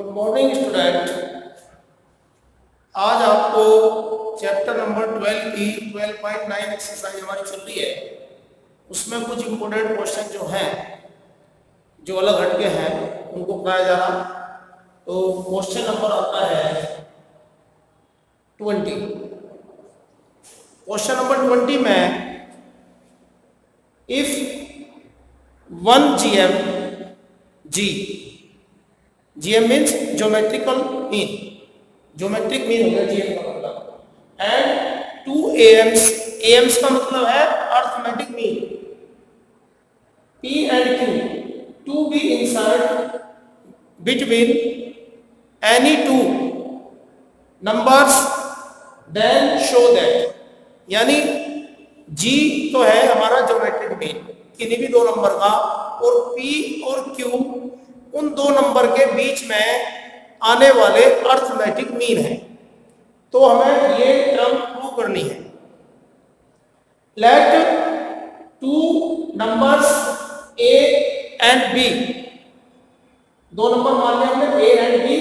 Good morning student. आज आपको chapter number 12 की 12.9 एक्सरसाइज हमारी चल रही है। उसमें कुछ इंपोर्टेंट क्वेश्चन जो हैं, जो अलग हटके हैं, उनको कराया जा रहा। तो क्वेश्चन नंबर आता है 20। क्वेश्चन नंबर 20 में if 1 GM GM means geometrical mean, geometric mean हो गया GM का मतलब, एंड 2 AMs का मतलब है arithmetic mean, P and Q to be insert between any two numbers then show that, यानी G तो है हमारा ज्योमेट्रिक मीन किन्हीं भी दो नंबर का, और P और Q उन दो नंबर के बीच में आने वाले अर्थमेटिक मीन है। तो हमें ये टर्म प्रूव करनी है। Let two numbers A and B, दो नंबर मान लिया हमने A एंड B,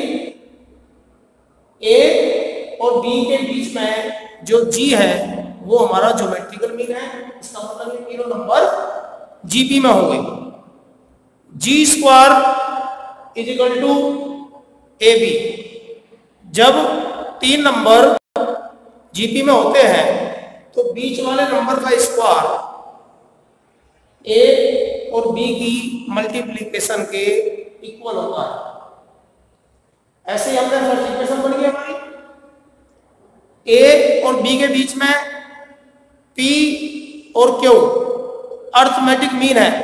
A और B के बीच में जो G है वो हमारा ज्योमेट्रिकल मीन है। इसका मतलब ये तीनों नंबर GP में हो गए। G square is equal to AB। जब तीन नंबर GP में होते हैं तो बीच वाले नंबर का स्क्वायर A और B की मल्टीप्लिकेशन के इक्वल होता है। ऐसे ही हमने फर्स्ट इक्वेशन बन गई हमारी, A और B के बीच में P और Q अर्थमेटिक मीन है,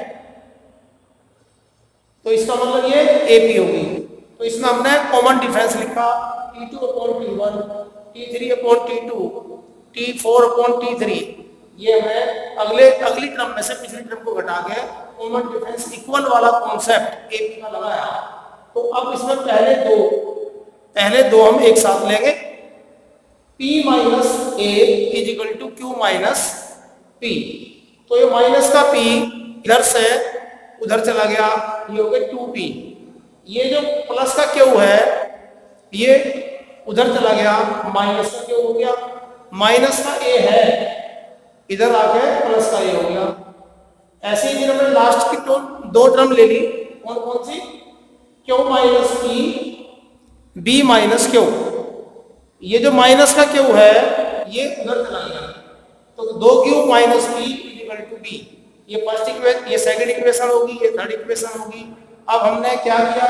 तो इसका मतलब ये AP होगी। तो इसमें हमने कॉमन डिफरेंस लिखा T2/T1, T3/T2, T4/T3। ये हमें अगली टर्म में से पिछली टर्म को घटा के कॉमन डिफरेंस इक्वल वाला कॉन्सेप्ट AP का लगाया। तो अब इसमें पहले दो हम एक साथ लेंगे। P minus A is equal to Q minus P। तो ये माइनस का P इधर से उधर चला गया, ये हो गया 2P। ये जो प्लस का Q है ये उधर चला गया, माइनस का Q हो गया। माइनस का A है इधर आके प्लस का A हो गया। ऐसे ही हमने लास्ट की दो टर्म ले ली, कौन कौन सी? Q minus P, B minus Q। ये जो माइनस का Q है ये उधर चला गया, तो 2Q minus P equal to B। ये फर्स्ट इक्वेशन, ये सेकंड इक्वेशन होगी, ये थर्ड इक्वेशन होगी। अब हमने क्या किया,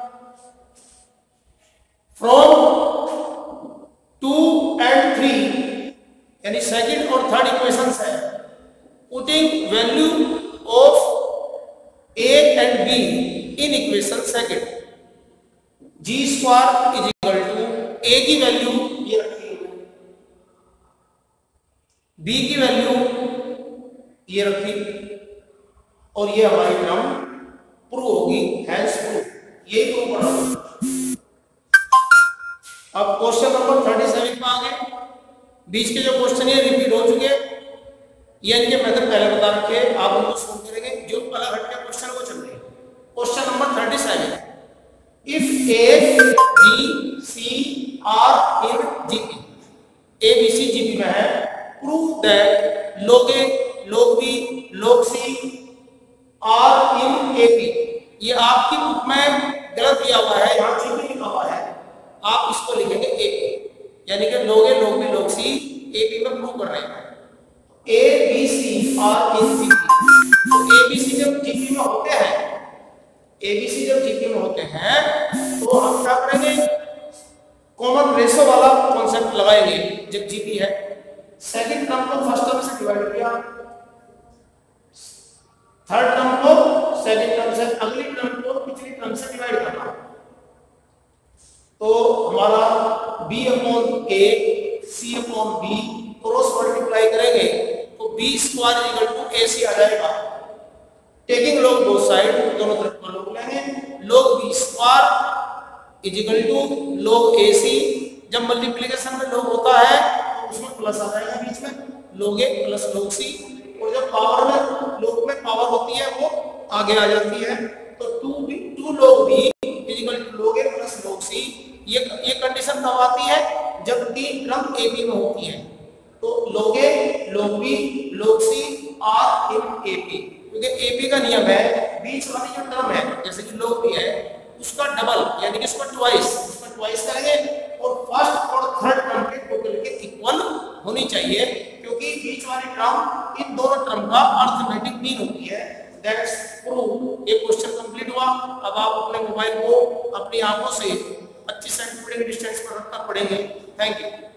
फ्रॉम 2 and 3 यानी सेकंड और थर्ड इक्वेशन है, putting value of A and B in equation second, G square is equal to A की वैल्यू ये रखी, B की वैल्यू ये रखी, और ये हमारी टर्म प्रूव होगी, हैंस प्रूव। यही प्रूव करना। अब क्वेश्चन नंबर 37 पे आ गए। बीच के जो क्वेश्चन है रिपीट हो चुके, ये इनके मेथड पहले बता रखे, आप उनको सोल्व करेंगे जो अलग हटके क्वेश्चन को चल रहे हैं। Question number 37, if A B C are in GP, A B C GP में है, prove that log A log B log C are in AP। ये आपकी बुक में गलत दिया हुआ है, यहाँ GP लिखा हुआ है, आप इसको लिखेंगे AP, यानी कि log A log B log C AP में प्रूव कर रहे हैं। A B C are in GP। तो A B C जब GP में होते हैं, A B C जब GP में होते हैं तो हम क्या करेंगे, कॉमन रेशो वाला कॉन्सेप्ट लगाएंगे। जब GP है, सेकंड टर्म को फर्स्ट टर्म से डिवाइड किया, थर्ड टर्म को सेकंड टर्म से, अगली टर्म को पिछली टर्म से डिवाइड करना। तो हमारा B/A C/B क्रॉस मल्टीप्लाई करेंगे तो B square equal to AC आ जाएगा। टेकिंग लॉग बोथ साइड, दोनों तरफ का लॉग लेंगे, log B square is equal to log AC। जब मल्टीप्लिकेशन में log होता है तो उसमें प्लस आ जाएगा बीच में, log A plus log C। और जब पावर में log में पावर होती है वो आगे आ जाती है, तो 2 log B is equal to log A plus log C। कब आती है? जब तीन टर्म ए बी में होती है। तो log A, log B, log C are in AP, क्योंकि AP का नियम है बीच वाली जो टर्म है जैसे कि log B है उसका डबल यानी कि उसका ट्वाइस करेंगे और फर्स्ट और थर्ड टर्म के टोटल के इक्वल होनी चाहिए, क्योंकि बीच वाली टर्म इन दोनों टर्म का अर्थमेटिक मीन होती है। That's prove. एक क्वेश्चन कंप्लीट हुआ। अब आप अपने मोबाइल को अपनी आंखों से 25 सेंटीमीटर डिस्टेंस पर रखकर पढ़ेंगे। Thank you.